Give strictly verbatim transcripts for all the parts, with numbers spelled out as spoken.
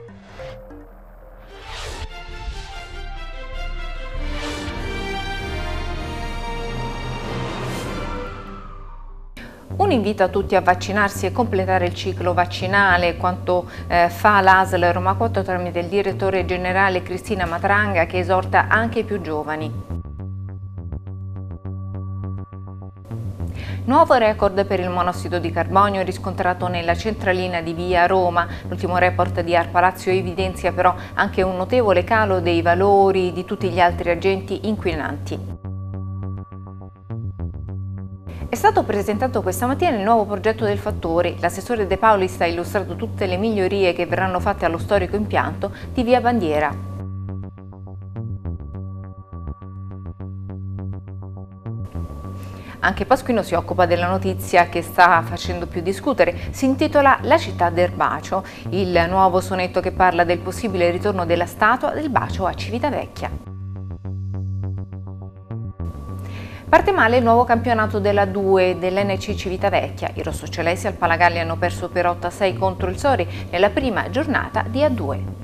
Un invito a tutti a vaccinarsi e completare il ciclo vaccinale, quanto eh, fa l'A S L Roma quattro tramite il direttore generale Cristina Matranga, che esorta anche i più giovani. Nuovo record per il monossido di carbonio riscontrato nella centralina di via Roma. L'ultimo report di ARPA Lazio evidenzia però anche un notevole calo dei valori di tutti gli altri agenti inquinanti. È stato presentato questa mattina il nuovo progetto del fattore. L'assessore De Paulis ha illustrato tutte le migliorie che verranno fatte allo storico impianto di via Bandiera. Anche Pasquino si occupa della notizia che sta facendo più discutere. Si intitola La città del bacio, il nuovo sonetto che parla del possibile ritorno della statua del bacio a Civitavecchia. Parte male il nuovo campionato della due dell'N C Civitavecchia. I rossocelesti al Palagalli hanno perso per otto a sei contro il Sori nella prima giornata di A due.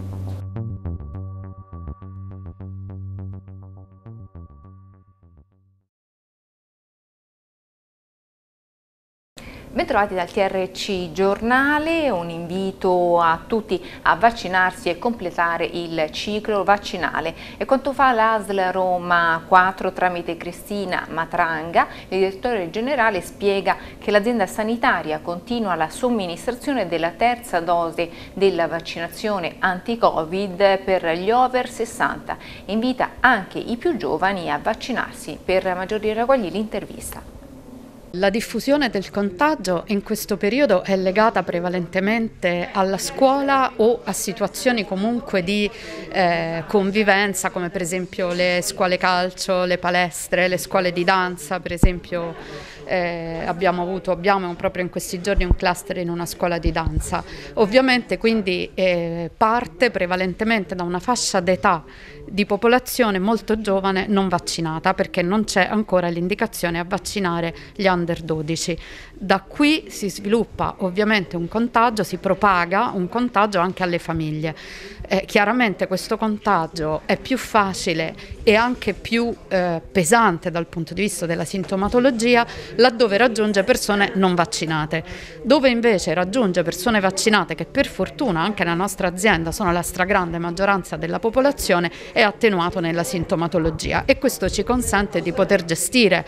Bentrovati dal T R C Giornale, un invito a tutti a vaccinarsi e completare il ciclo vaccinale. E quanto fa l'A S L Roma quattro tramite Cristina Matranga, il direttore generale spiega che l'azienda sanitaria continua la somministrazione della terza dose della vaccinazione anti-Covid per gli over sessanta e invita anche i più giovani a vaccinarsi. Per maggiori ragguagli l'intervista. La diffusione del contagio in questo periodo è legata prevalentemente alla scuola o a situazioni comunque di eh, convivenza, come per esempio le scuole calcio, le palestre, le scuole di danza. Per esempio eh, abbiamo avuto, abbiamo proprio in questi giorni un cluster in una scuola di danza. Ovviamente quindi eh, parte prevalentemente da una fascia d'età di popolazione molto giovane non vaccinata, perché non c'è ancora l'indicazione a vaccinare gli under dodici. Da qui si sviluppa ovviamente un contagio, si propaga un contagio anche alle famiglie. Eh, chiaramente questo contagio è più facile e anche più eh, pesante dal punto di vista della sintomatologia laddove raggiunge persone non vaccinate. Dove invece raggiunge persone vaccinate, che per fortuna anche nella nostra azienda sono la stragrande maggioranza della popolazione, è attenuato nella sintomatologia, e questo ci consente di poter gestire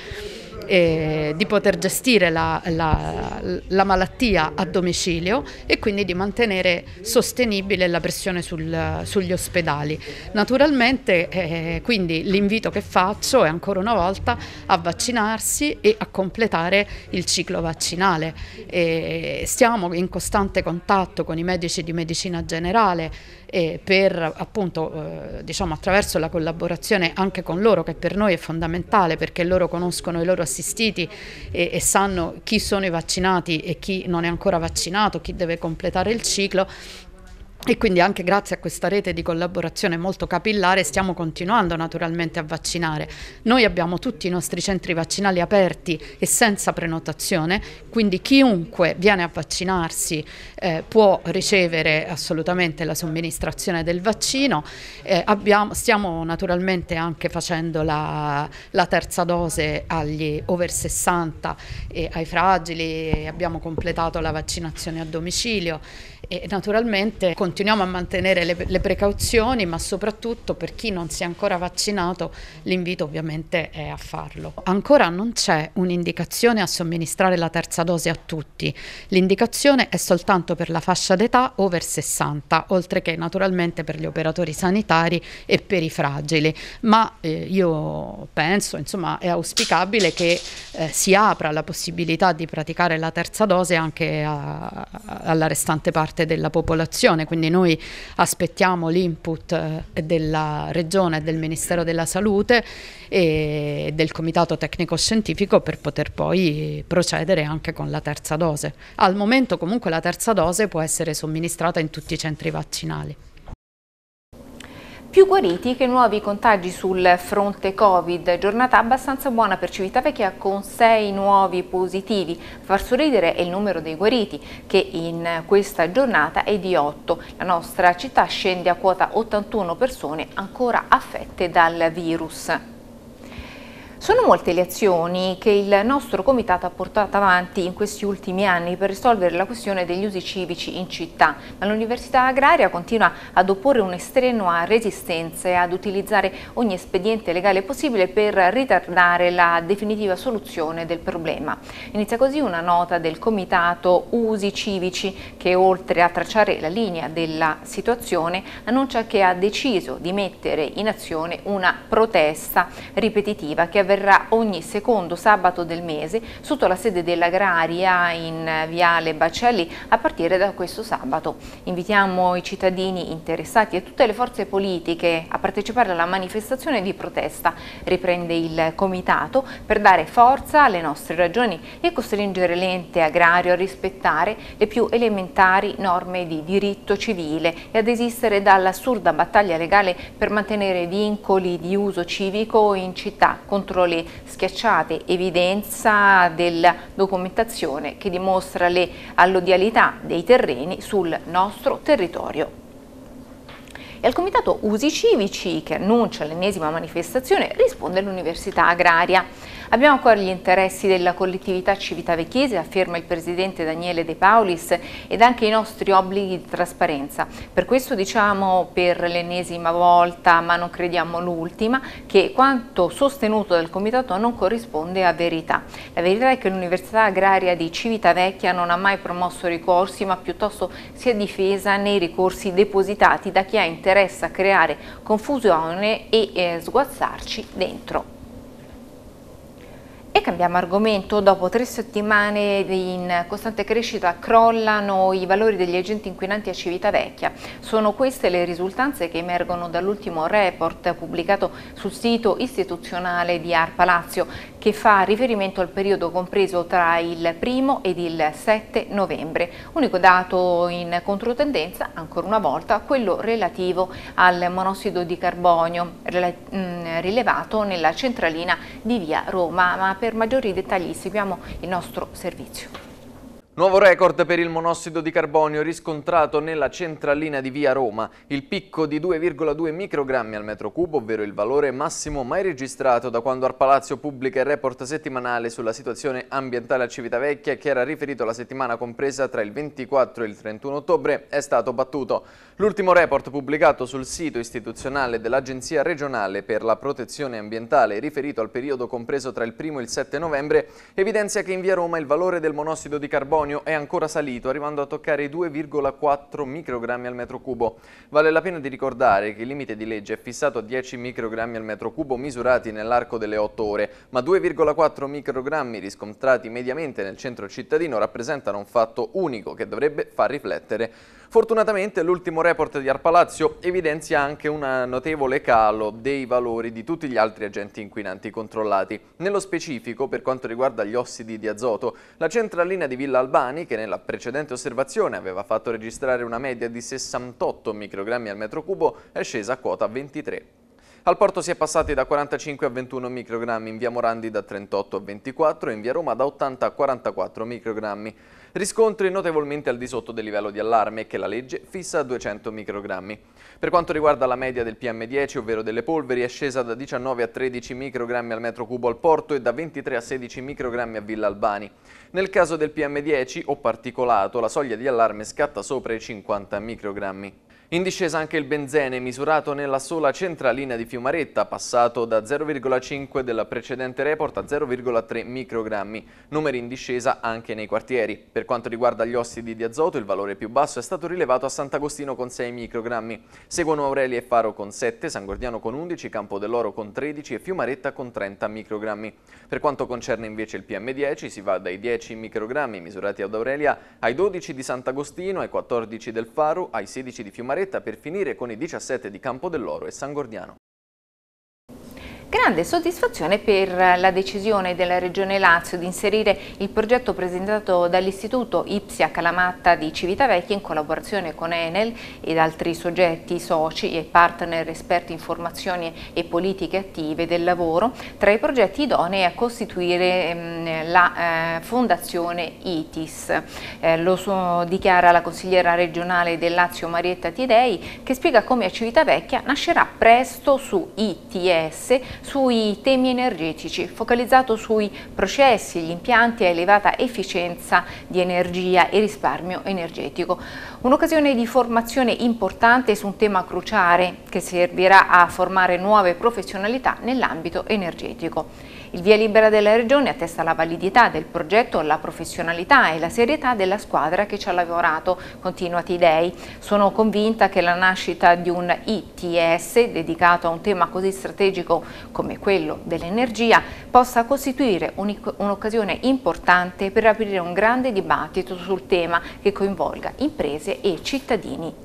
E di poter gestire la, la, la malattia a domicilio e quindi di mantenere sostenibile la pressione sul, sugli ospedali. Naturalmente eh, quindi l'invito che faccio è ancora una volta a vaccinarsi e a completare il ciclo vaccinale. E stiamo in costante contatto con i medici di medicina generale e per appunto eh, diciamo attraverso la collaborazione anche con loro, che per noi è fondamentale, perché loro conoscono i loro assistiti e, e sanno chi sono i vaccinati e chi non è ancora vaccinato, chi deve completare il ciclo. E quindi anche grazie a questa rete di collaborazione molto capillare stiamo continuando naturalmente a vaccinare. Noi abbiamo tutti i nostri centri vaccinali aperti e senza prenotazione, quindi chiunque viene a vaccinarsi eh, può ricevere assolutamente la somministrazione del vaccino. Eh, abbiamo, stiamo naturalmente anche facendo la, la terza dose agli over sessanta e ai fragili, abbiamo completato la vaccinazione a domicilio. E naturalmente continuiamo a mantenere le, le precauzioni, ma soprattutto per chi non si è ancora vaccinato l'invito ovviamente è a farlo. Ancora non c'è un'indicazione a somministrare la terza dose a tutti, l'indicazione è soltanto per la fascia d'età over sessanta, oltre che naturalmente per gli operatori sanitari e per i fragili, ma eh, io penso, insomma, è auspicabile che eh, si apra la possibilità di praticare la terza dose anche a, a, alla restante parte della popolazione, quindi noi aspettiamo l'input eh, della Regione e del Ministero della Salute e del Comitato Tecnico Scientifico per poter poi procedere anche con la terza dose. Al momento comunque la terza dose può essere somministrata in tutti i centri vaccinali. Più guariti che nuovi contagi sul fronte Covid, giornata abbastanza buona per Civitavecchia con sei nuovi positivi. Far sorridere è il numero dei guariti che in questa giornata è di otto. La nostra città scende a quota ottantuno persone ancora affette dal virus. Sono molte le azioni che il nostro comitato ha portato avanti in questi ultimi anni per risolvere la questione degli usi civici in città, ma l'Università Agraria continua ad opporre un'estrenua resistenza e ad utilizzare ogni espediente legale possibile per ritardare la definitiva soluzione del problema. Inizia così una nota del comitato Usi Civici che, oltre a tracciare la linea della situazione, annuncia che ha deciso di mettere in azione una protesta ripetitiva che avverrà ogni secondo sabato del mese sotto la sede dell'Agraria in Viale Baccelli a partire da questo sabato. Invitiamo i cittadini interessati e tutte le forze politiche a partecipare alla manifestazione di protesta, riprende il comitato, per dare forza alle nostre ragioni e costringere l'ente agrario a rispettare le più elementari norme di diritto civile e a desistere dall'assurda battaglia legale per mantenere vincoli di uso civico in città contro le schiacciate evidenza della documentazione che dimostra le allodialità dei terreni sul nostro territorio. E al comitato Usi Civici, che annuncia l'ennesima manifestazione, risponde l'Università Agraria. Abbiamo ancora gli interessi della collettività civitavecchiese, afferma il presidente Daniele De Paulis, ed anche i nostri obblighi di trasparenza. Per questo diciamo per l'ennesima volta, ma non crediamo l'ultima, che quanto sostenuto dal comitato non corrisponde a verità. La verità è che l'Università Agraria di Civitavecchia non ha mai promosso ricorsi, ma piuttosto si è difesa nei ricorsi depositati da chi ha interesse a creare confusione e eh, sguazzarci dentro. E cambiamo argomento. Dopo tre settimane in costante crescita crollano i valori degli agenti inquinanti a Civitavecchia. Sono queste le risultanze che emergono dall'ultimo report pubblicato sul sito istituzionale di ARPA Lazio, che fa riferimento al periodo compreso tra il primo ed il sette novembre. Unico dato in controtendenza, ancora una volta, quello relativo al monossido di carbonio rilevato nella centralina di via Roma. Ma per maggiori dettagli seguiamo il nostro servizio. Nuovo record per il monossido di carbonio riscontrato nella centralina di via Roma. Il picco di due virgola due microgrammi al metro cubo, ovvero il valore massimo mai registrato da quando ARPA Lazio pubblica il report settimanale sulla situazione ambientale a Civitavecchia, che era riferito alla settimana compresa tra il ventiquattro e il trentuno ottobre, è stato battuto. L'ultimo report pubblicato sul sito istituzionale dell'Agenzia regionale per la protezione ambientale, riferito al periodo compreso tra il primo e il sette novembre, evidenzia che in via Roma il valore del monossido di carbonio è ancora salito, arrivando a toccare i due virgola quattro microgrammi al metro cubo. Vale la pena di ricordare che il limite di legge è fissato a dieci microgrammi al metro cubo misurati nell'arco delle otto ore, ma due virgola quattro microgrammi riscontrati mediamente nel centro cittadino rappresentano un fatto unico che dovrebbe far riflettere. Fortunatamente l'ultimo report di ARPA Lazio evidenzia anche un notevole calo dei valori di tutti gli altri agenti inquinanti controllati. Nello specifico, per quanto riguarda gli ossidi di azoto, la centralina di Villa Albani, che nella precedente osservazione aveva fatto registrare una media di sessantotto microgrammi al metro cubo, è scesa a quota ventitré. Al porto si è passati da quarantacinque a ventuno microgrammi, in via Morandi da trentotto a ventiquattro e in via Roma da ottanta a quarantaquattro microgrammi. Riscontri notevolmente al di sotto del livello di allarme che la legge fissa a duecento microgrammi. Per quanto riguarda la media del P M dieci, ovvero delle polveri, è scesa da diciannove a tredici microgrammi al metro cubo al porto e da ventitré a sedici microgrammi a Villa Albani. Nel caso del P M dieci o particolato, la soglia di allarme scatta sopra i cinquanta microgrammi. In discesa anche il benzene, misurato nella sola centralina di Fiumaretta, passato da zero virgola cinque del precedente report a zero virgola tre microgrammi, numeri in discesa anche nei quartieri. Per quanto riguarda gli ossidi di azoto, il valore più basso è stato rilevato a Sant'Agostino con sei microgrammi, seguono Aurelia e Faro con sette, San Gordiano con undici, Campo dell'Oro con tredici e Fiumaretta con trenta microgrammi. Per quanto concerne invece il P M dieci, si va dai dieci microgrammi misurati ad Aurelia ai dodici di Sant'Agostino, ai quattordici del Faro, ai sedici di Fiumaretta, per finire con i diciassette di Campo dell'Oro e San Gordiano. Grande soddisfazione per la decisione della Regione Lazio di inserire il progetto presentato dall'Istituto Ipsia Calamatta di Civitavecchia in collaborazione con Enel ed altri soggetti soci e partner esperti in formazioni e politiche attive del lavoro tra i progetti idonei a costituire mh, la eh, Fondazione I T I S. Eh, lo so, dichiara la consigliera regionale del Lazio Marietta Tidei, che spiega come a Civitavecchia nascerà presto su I T S, sui temi energetici, focalizzato sui processi e gli impianti a elevata efficienza di energia e risparmio energetico. Un'occasione di formazione importante su un tema cruciale che servirà a formare nuove professionalità nell'ambito energetico. Il via libera della Regione attesta la validità del progetto, la professionalità e la serietà della squadra che ci ha lavorato, continua Tidei. Sono convinta che la nascita di un I T S dedicato a un tema così strategico come quello dell'energia possa costituire un'occasione importante per aprire un grande dibattito sul tema che coinvolga imprese e cittadini.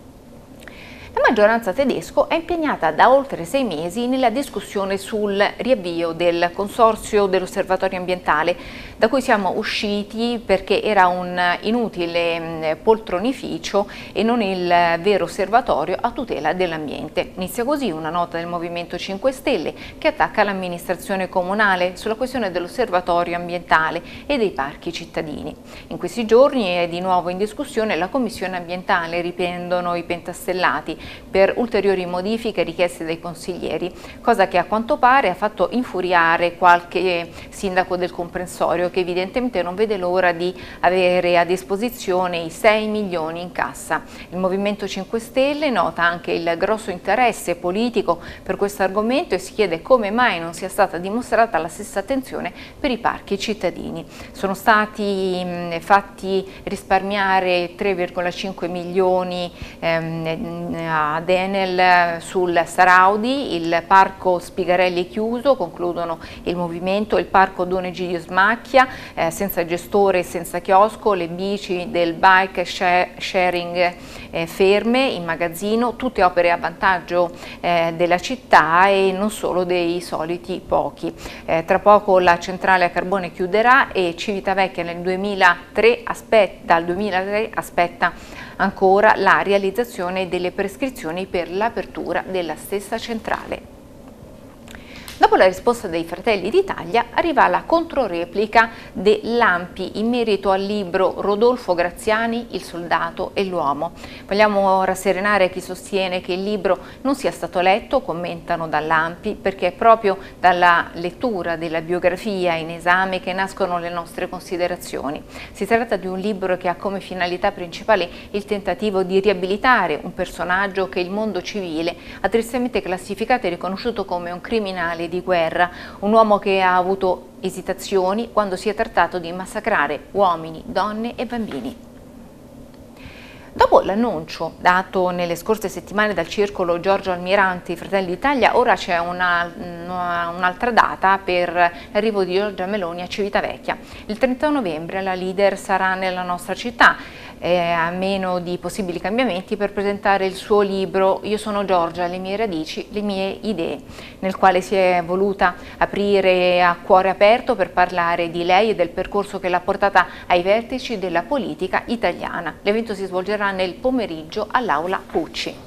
La maggioranza tedesco è impegnata da oltre sei mesi nella discussione sul riavvio del consorzio dell'osservatorio ambientale, da cui siamo usciti perché era un inutile poltronificio e non il vero osservatorio a tutela dell'ambiente. Inizia così una nota del Movimento cinque Stelle che attacca l'amministrazione comunale sulla questione dell'osservatorio ambientale e dei parchi cittadini. In questi giorni è di nuovo in discussione la Commissione ambientale, riprendono i pentastellati per ulteriori modifiche richieste dai consiglieri, cosa che a quanto pare ha fatto infuriare qualche sindaco del comprensorio che evidentemente non vede l'ora di avere a disposizione i sei milioni in cassa. Il Movimento cinque Stelle nota anche il grosso interesse politico per questo argomento e si chiede come mai non sia stata dimostrata la stessa attenzione per i parchi cittadini. Sono stati mh, fatti risparmiare tre virgola cinque milioni ehm, ad Enel sul Saraudi, il parco Spigarelli chiuso, concludono il movimento, il parco Don Egidio Smacchia eh, senza gestore e senza chiosco, le bici del bike sharing eh, ferme in magazzino, tutte opere a vantaggio eh, della città e non solo dei soliti pochi. Eh, tra poco la centrale a carbone chiuderà e Civitavecchia nel duemilatré aspetta, dal duemilatré aspetta ancora la realizzazione delle prescrizioni per l'apertura della stessa centrale. Dopo la risposta dei Fratelli d'Italia arriva la controreplica dell'Ampi in merito al libro Rodolfo Graziani, Il soldato e l'uomo. Vogliamo rasserenare chi sostiene che il libro non sia stato letto, commentano dall'Ampi, perché è proprio dalla lettura della biografia in esame che nascono le nostre considerazioni. Si tratta di un libro che ha come finalità principale il tentativo di riabilitare un personaggio che il mondo civile ha tristemente classificato e riconosciuto come un criminale di guerra, un uomo che ha avuto esitazioni quando si è trattato di massacrare uomini, donne e bambini. Dopo l'annuncio dato nelle scorse settimane dal circolo Giorgio Almirante Fratelli d'Italia, ora c'è un'altra data per l'arrivo di Giorgia Meloni a Civitavecchia. Il trenta novembre la leader sarà nella nostra città, eh, a meno di possibili cambiamenti, per presentare il suo libro Io sono Giorgia, le mie radici, le mie idee, nel quale si è voluta aprire a cuore aperto per parlare di lei e del percorso che l'ha portata ai vertici della politica italiana. L'evento si svolgerà nel pomeriggio all'Aula Pucci.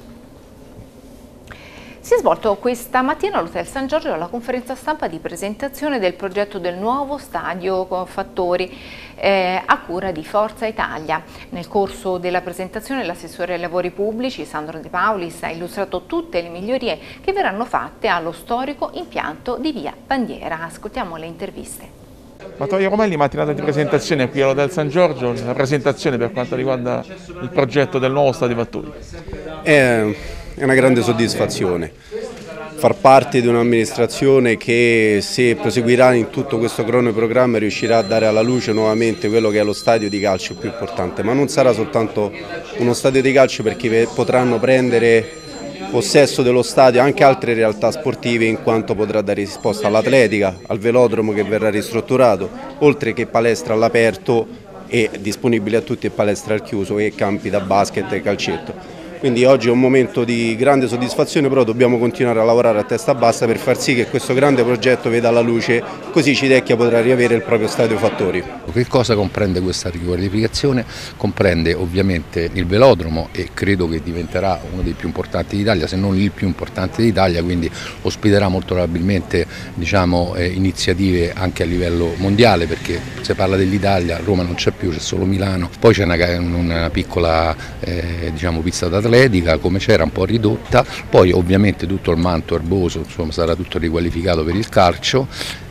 Si è svolto questa mattina all'Hotel San Giorgio la conferenza stampa di presentazione del progetto del nuovo stadio Fattori eh, a cura di Forza Italia. Nel corso della presentazione l'assessore ai lavori pubblici Sandro De Paulis ha illustrato tutte le migliorie che verranno fatte allo storico impianto di Via Bandiera. Ascoltiamo le interviste. Matteo Romelli, mattinata di presentazione qui all'Hotel San Giorgio, la presentazione per quanto riguarda il progetto del nuovo stadio Fattori. È una grande soddisfazione far parte di un'amministrazione che, se proseguirà in tutto questo cronoprogramma, riuscirà a dare alla luce nuovamente quello che è lo stadio di calcio più importante, ma non sarà soltanto uno stadio di calcio, perché potranno prendere possesso dello stadio anche altre realtà sportive, in quanto potrà dare risposta all'atletica, al velodromo che verrà ristrutturato, oltre che palestra all'aperto e disponibile a tutti, e palestra al chiuso e campi da basket e calcetto. Quindi oggi è un momento di grande soddisfazione, però dobbiamo continuare a lavorare a testa bassa per far sì che questo grande progetto veda la luce, così Citecchia potrà riavere il proprio stadio Fattori. Che cosa comprende questa riqualificazione? Comprende ovviamente il velodromo, e credo che diventerà uno dei più importanti d'Italia, se non il più importante d'Italia, quindi ospiterà molto probabilmente, diciamo, eh, iniziative anche a livello mondiale, perché se parla dell'Italia Roma non c'è più, c'è solo Milano. Poi c'è una, una piccola eh, diciamo, pista d'atletica come c'era, un po' ridotta, poi ovviamente tutto il manto erboso, insomma, sarà tutto riqualificato per il calcio.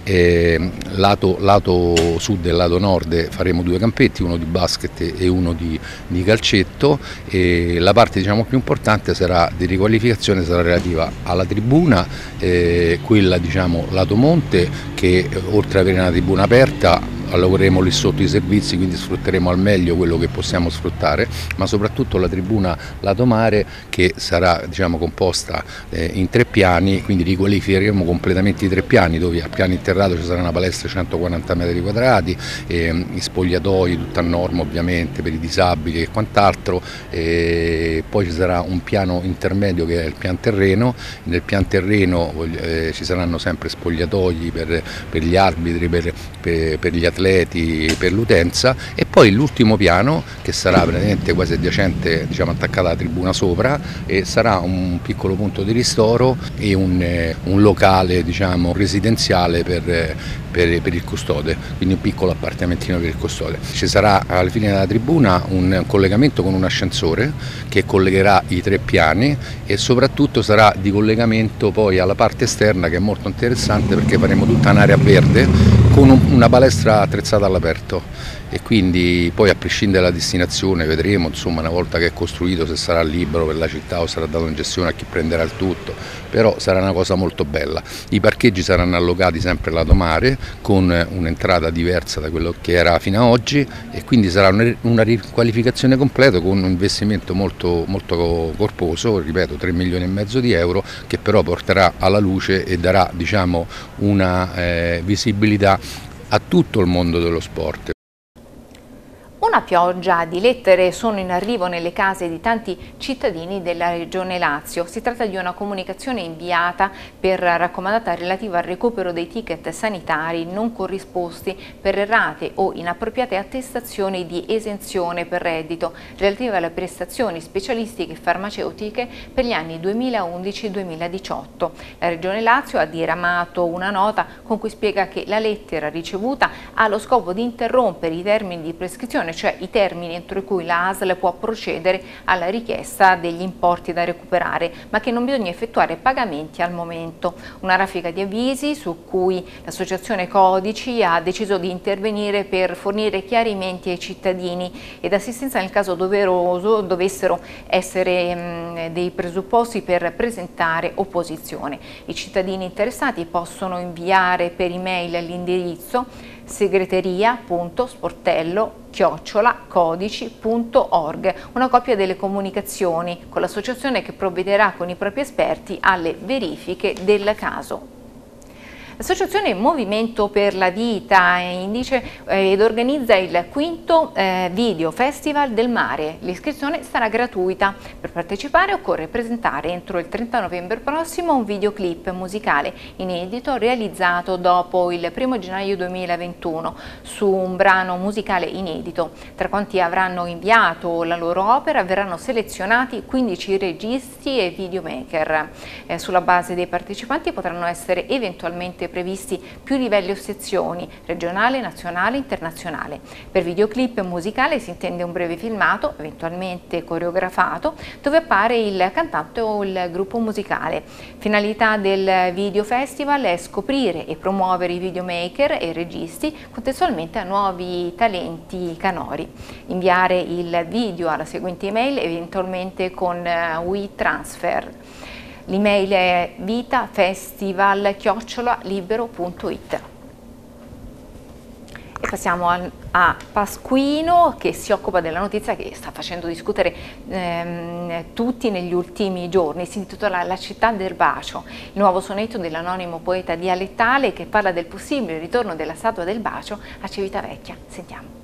Eh, lato, lato sud e lato nord faremo due campetti, uno di basket e uno di, di calcetto, e la parte, diciamo, più importante sarà di riqualificazione sarà relativa alla tribuna, eh, quella, diciamo, lato monte, che oltre ad avere una tribuna aperta lavoreremo lì sotto i servizi, quindi sfrutteremo al meglio quello che possiamo sfruttare, ma soprattutto la tribuna lato mare, che sarà, diciamo, composta eh, in tre piani, quindi riqualificheremo completamente i tre piani, dove al piano interrato ci sarà una palestra di centoquaranta metri quadrati, eh, spogliatoi tutta a norma ovviamente per i disabili e quant'altro, eh, poi ci sarà un piano intermedio che è il pian terreno. Nel pian terreno eh, ci saranno sempre spogliatoi per, per gli arbitri, per, per, per gli atleti, per l'utenza, e poi l'ultimo piano, che sarà praticamente quasi adiacente, diciamo, attaccata alla tribuna sopra, e sarà un piccolo punto di ristoro e un, eh, un locale, diciamo, residenziale per, per, per il custode, quindi un piccolo appartamentino per il custode. Ci sarà alla fine della tribuna un collegamento con un ascensore che collegherà i tre piani, e soprattutto sarà di collegamento poi alla parte esterna, che è molto interessante perché faremo tutta un'area verde con una palestra attrezzata all'aperto, e quindi poi, a prescindere dalla destinazione, vedremo, insomma, una volta che è costruito, se sarà libero per la città o sarà dato in gestione a chi prenderà il tutto, però sarà una cosa molto bella. I parcheggi saranno allocati sempre lato mare, con un'entrata diversa da quello che era fino ad oggi, e quindi sarà una riqualificazizione completa con un investimento molto, molto corposo, ripeto, tre milioni e mezzo di euro, che però porterà alla luce e darà, diciamo, una eh, visibilità a tutto il mondo dello sport. Una pioggia di lettere sono in arrivo nelle case di tanti cittadini della Regione Lazio. Si tratta di una comunicazione inviata per raccomandata relativa al recupero dei ticket sanitari non corrisposti per errate o inappropriate attestazioni di esenzione per reddito relative alle prestazioni specialistiche e farmaceutiche per gli anni duemilaundici duemiladiciotto. La Regione Lazio ha diramato una nota con cui spiega che la lettera ricevuta ha lo scopo di interrompere i termini di prescrizione, cioè i termini entro cui la A S L può procedere alla richiesta degli importi da recuperare, ma che non bisogna effettuare pagamenti al momento. Una raffica di avvisi su cui l'associazione Codici ha deciso di intervenire per fornire chiarimenti ai cittadini ed assistenza nel caso doveroso dovessero essere mh, dei presupposti per presentare opposizione. I cittadini interessati possono inviare per email all'indirizzo segreteria punto sportello chiocciola codici punto org una copia delle comunicazioni con l'associazione, che provvederà con i propri esperti alle verifiche del caso. L'associazione Movimento per la Vita indice eh, ed organizza il quinto eh, Video Festival del Mare. L'iscrizione sarà gratuita. Per partecipare occorre presentare entro il trenta novembre prossimo un videoclip musicale inedito realizzato dopo il primo gennaio duemilaventuno su un brano musicale inedito. Tra quanti avranno inviato la loro opera verranno selezionati quindici registi e videomaker. Eh, sulla base dei partecipanti potranno essere eventualmente previsti più livelli o sezioni, regionale, nazionale, internazionale. Per videoclip musicale si intende un breve filmato, eventualmente coreografato, dove appare il cantante o il gruppo musicale. Finalità del Video Festival è scoprire e promuovere i videomaker e i registi contestualmente a nuovi talenti canori. Inviare il video alla seguente email, eventualmente con WeTransfer. L'email è vitafestival chiocciola libero punto it. E passiamo a, a Pasquino, che si occupa della notizia che sta facendo discutere ehm, tutti negli ultimi giorni. Si intitola La città del bacio, il nuovo sonetto dell'anonimo poeta dialettale che parla del possibile ritorno della statua del bacio a Civitavecchia. Sentiamo.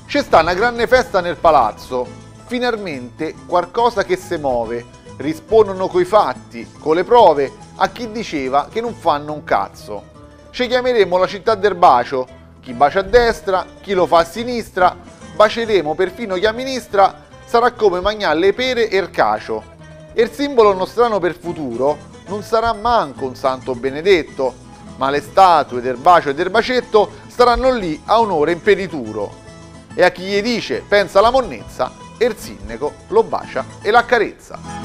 C'è sta una grande festa nel palazzo, finalmente qualcosa che si muove, rispondono coi fatti, con le prove, a chi diceva che non fanno un cazzo. Ci chiameremo la città del bacio, chi bacia a destra, chi lo fa a sinistra, baceremo perfino chi amministra, sarà come mangiare le pere e il cacio. E il simbolo nostrano per futuro non sarà manco un santo benedetto, ma le statue del bacio e del bacetto staranno lì a onore imperituro. E a chi gli dice pensa alla monnezza, e il sindaco lo bacia e l'accarezza.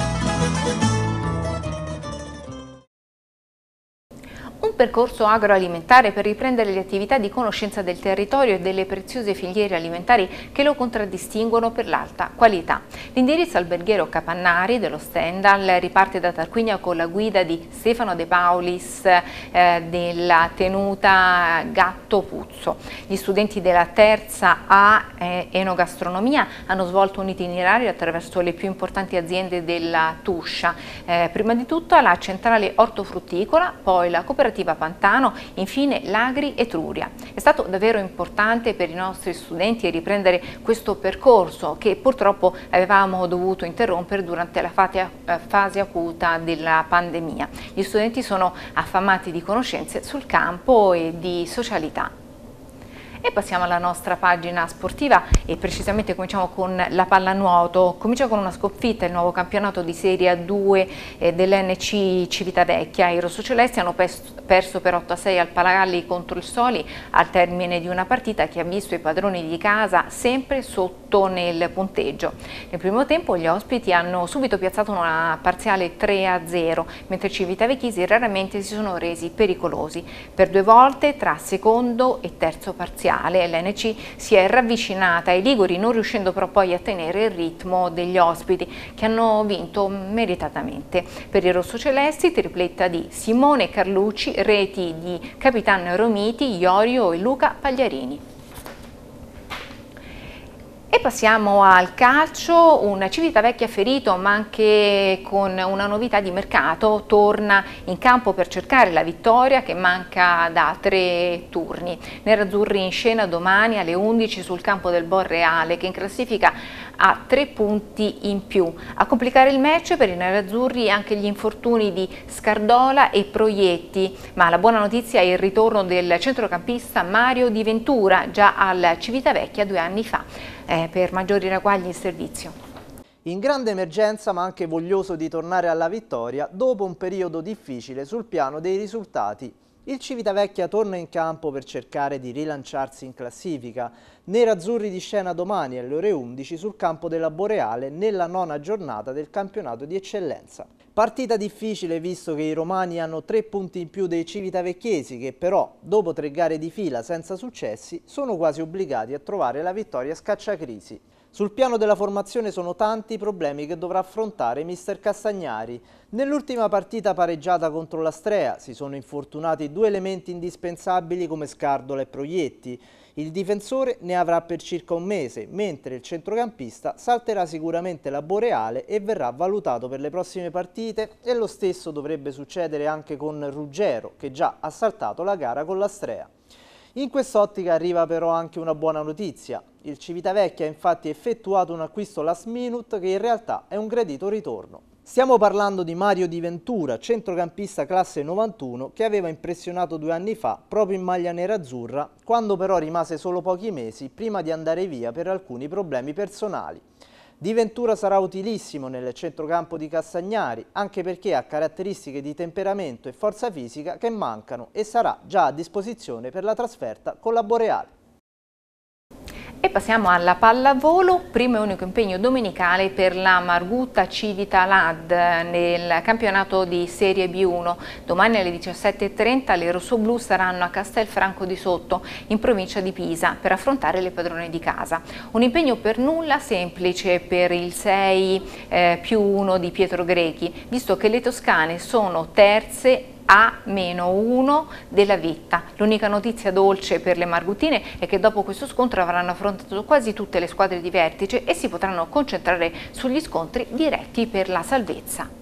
Un percorso agroalimentare per riprendere le attività di conoscenza del territorio e delle preziose filiere alimentari che lo contraddistinguono per l'alta qualità. L'indirizzo alberghiero Capannari dello Stendhal riparte da Tarquinia con la guida di Stefano De Paulis eh, della tenuta Gatto Puzzo. Gli studenti della terza A eh, enogastronomia hanno svolto un itinerario attraverso le più importanti aziende della Tuscia. Eh, prima di tutto la centrale ortofrutticola, poi la cooperativa Pantano, infine l'Agri Etruria. È stato davvero importante per i nostri studenti riprendere questo percorso che purtroppo avevamo dovuto interrompere durante la fase acuta della pandemia. Gli studenti sono affamati di conoscenze sul campo e di socialità. E passiamo alla nostra pagina sportiva e precisamente cominciamo con la pallanuoto. Comincia con una sconfitta il nuovo campionato di Serie A due eh, dell'N C Civitavecchia. I rossocelesti hanno perso per otto a sei al Palagalli contro il Soli al termine di una partita che ha visto i padroni di casa sempre sotto nel punteggio. Nel primo tempo gli ospiti hanno subito piazzato una parziale tre a zero, mentre i civitavecchisi raramente si sono resi pericolosi. Per due volte tra secondo e terzo parziale l'N C si è ravvicinata ai liguri, non riuscendo però poi a tenere il ritmo degli ospiti che hanno vinto meritatamente. Per i rossocelesti tripletta di Simone Carlucci, reti di Capitan Romiti, Iorio e Luca Pagliarini. E passiamo al calcio, un Civitavecchia ferito ma anche con una novità di mercato, torna in campo per cercare la vittoria che manca da tre turni. Nerazzurri in scena domani alle undici sul campo del Borreale che in classifica ha tre punti in più. A complicare il match per i nerazzurri anche gli infortuni di Scardola e Proietti, ma la buona notizia è il ritorno del centrocampista Mario Di Ventura già al Civitavecchia due anni fa. Eh, per maggiori ragguagli in servizio. In grande emergenza ma anche voglioso di tornare alla vittoria dopo un periodo difficile sul piano dei risultati. Il Civitavecchia torna in campo per cercare di rilanciarsi in classifica. Nerazzurri di scena domani alle ore undici sul campo della Boreale nella nona giornata del campionato di eccellenza. Partita difficile visto che i romani hanno tre punti in più dei civitavecchiesi che però, dopo tre gare di fila senza successi, sono quasi obbligati a trovare la vittoria scacciacrisi. Sul piano della formazione sono tanti i problemi che dovrà affrontare mister Castagnari. Nell'ultima partita pareggiata contro l'Astrea si sono infortunati due elementi indispensabili come Scardola e Proietti. Il difensore ne avrà per circa un mese, mentre il centrocampista salterà sicuramente la Boreale e verrà valutato per le prossime partite e lo stesso dovrebbe succedere anche con Ruggero, che già ha saltato la gara con l'Astrea. In quest'ottica arriva però anche una buona notizia. Il Civitavecchia ha infatti effettuato un acquisto last minute che in realtà è un gradito ritorno. Stiamo parlando di Mario Di Ventura, centrocampista classe novantuno che aveva impressionato due anni fa proprio in maglia nerazzurra, quando però rimase solo pochi mesi prima di andare via per alcuni problemi personali. Di Ventura sarà utilissimo nel centrocampo di Castagnari, anche perché ha caratteristiche di temperamento e forza fisica che mancano e sarà già a disposizione per la trasferta con la Boreale. E passiamo alla pallavolo, primo e unico impegno domenicale per la Margutta Civita Lad nel campionato di Serie B uno. Domani alle diciassette e trenta le rossoblù saranno a Castelfranco di Sotto, in provincia di Pisa, per affrontare le padrone di casa. Un impegno per nulla semplice per il sei più uno di Pietro Grechi, visto che le toscane sono terze a meno uno della vetta. L'unica notizia dolce per le marguttine è che dopo questo scontro avranno affrontato quasi tutte le squadre di vertice e si potranno concentrare sugli scontri diretti per la salvezza.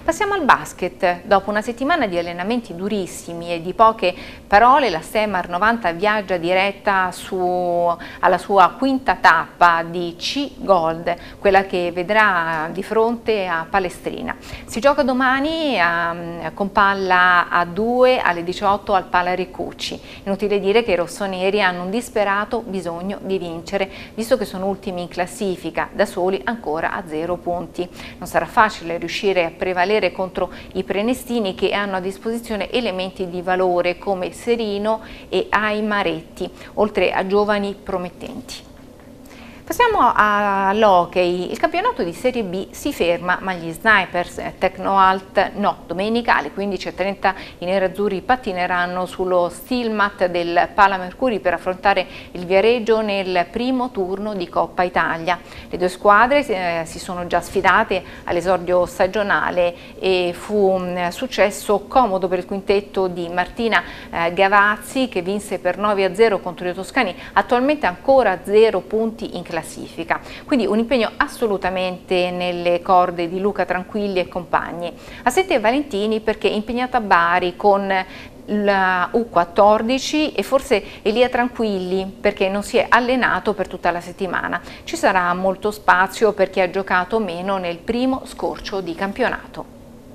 Passiamo al basket. Dopo una settimana di allenamenti durissimi e di poche parole, la Stemar novanta viaggia diretta su, alla sua quinta tappa di C Gold, quella che vedrà di fronte a Palestrina. Si gioca domani a, con palla a due alle diciotto al Pala Ricucci. Inutile dire che i rossoneri hanno un disperato bisogno di vincere, visto che sono ultimi in classifica, da soli ancora a zero punti. Non sarà facile riuscire a prevalere contro i prenestini, che hanno a disposizione elementi di valore come Serino e Aimaretti, oltre a giovani promettenti. Passiamo all'hockey. Il campionato di Serie B si ferma, ma gli Snipers Tecnoalt no. Domenica alle quindici e trenta i nerazzurri pattineranno sullo steel mat del Pala Mercuri per affrontare il Viareggio nel primo turno di Coppa Italia. Le due squadre eh, si sono già sfidate all'esordio stagionale e fu un successo comodo per il quintetto di Martina eh, Gavazzi, che vinse per nove a zero contro i toscani, attualmente ancora zero punti in classifica. classifica. Quindi un impegno assolutamente nelle corde di Luca Tranquilli e compagni. A sette Valentini perché è impegnata a Bari con la U quattordici e forse Elia Tranquilli perché non si è allenato per tutta la settimana. Ci sarà molto spazio per chi ha giocato meno nel primo scorcio di campionato.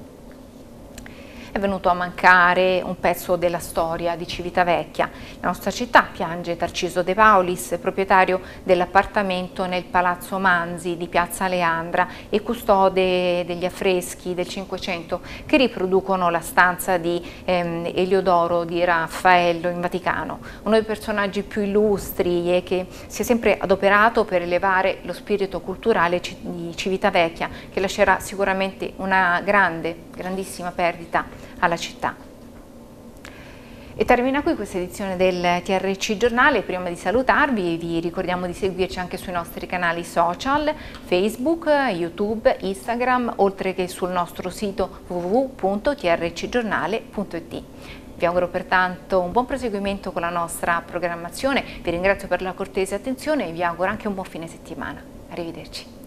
È venuto a mancare un pezzo della storia di Civitavecchia. La nostra città piange Tarciso De Paulis, proprietario dell'appartamento nel Palazzo Manzi di Piazza Leandra e custode degli affreschi del Cinquecento che riproducono la stanza di ehm, Eliodoro di Raffaello in Vaticano, uno dei personaggi più illustri e che si è sempre adoperato per elevare lo spirito culturale di Civitavecchia, che lascerà sicuramente una grande, grandissima perdita alla città. E termina qui questa edizione del T R C Giornale. Prima di salutarvi vi ricordiamo di seguirci anche sui nostri canali social, Facebook, YouTube, Instagram, oltre che sul nostro sito w w w punto t r c giornale punto i t. Vi auguro pertanto un buon proseguimento con la nostra programmazione, vi ringrazio per la cortese attenzione e vi auguro anche un buon fine settimana. Arrivederci.